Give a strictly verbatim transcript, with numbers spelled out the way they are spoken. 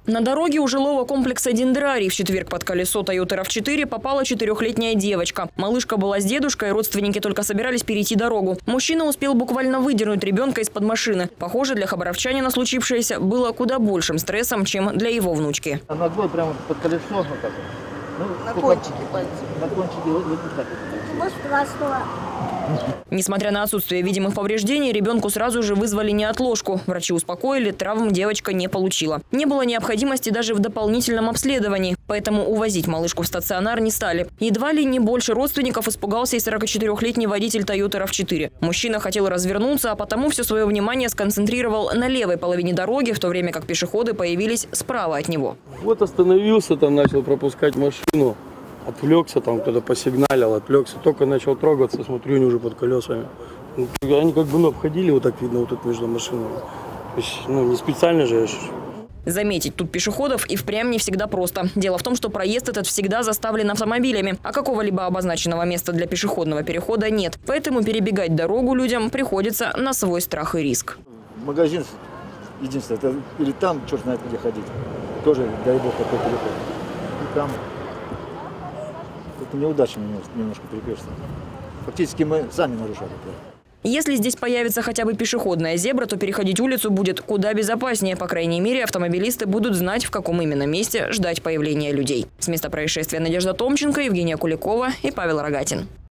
На дороге у жилого комплекса «Дендрарий» в четверг под колесо Toyota рав четыре попала четырехлетняя девочка. Малышка была с дедушкой, родственники только собирались перейти дорогу. Мужчина успел буквально выдернуть ребенка из-под машины. Похоже, для хабаровчанина случившееся было куда большим стрессом, чем для его внучки. Она была прямо под колесо. Вот так. Ну, на кончике пальца. На кончике вот, вот так. Несмотря на отсутствие видимых повреждений, ребенку сразу же вызвали неотложку. Врачи успокоили, травм девочка не получила. Не было необходимости даже в дополнительном обследовании, поэтому увозить малышку в стационар не стали. Едва ли не больше родственников испугался и сорокачетырехлетний водитель Toyota рав четыре. Мужчина хотел развернуться, а потому все свое внимание сконцентрировал на левой половине дороги, в то время как пешеходы появились справа от него. Вот остановился, там начал пропускать машину. Отвлекся, там кто-то посигналил, отвлекся. Только начал трогаться, смотрю, они уже под колесами. Они как бы ну, обходили, вот так видно, вот тут между машинами. Ну, не специально же. Заметить тут пешеходов и впрямь не всегда просто. Дело в том, что проезд этот всегда заставлен автомобилями, а какого-либо обозначенного места для пешеходного перехода нет. Поэтому перебегать дорогу людям приходится на свой страх и риск. Магазин единственное, это или там, черт знает где ходить. Тоже, дай бог, такой переход. И там. Это неудачно немножко перекрестно. Фактически мы сами нарушали. Если здесь появится хотя бы пешеходная зебра, то переходить улицу будет куда безопаснее. По крайней мере, автомобилисты будут знать, в каком именно месте ждать появления людей. С места происшествия Надежда Томченко, Евгения Куликова и Павел Рогатин.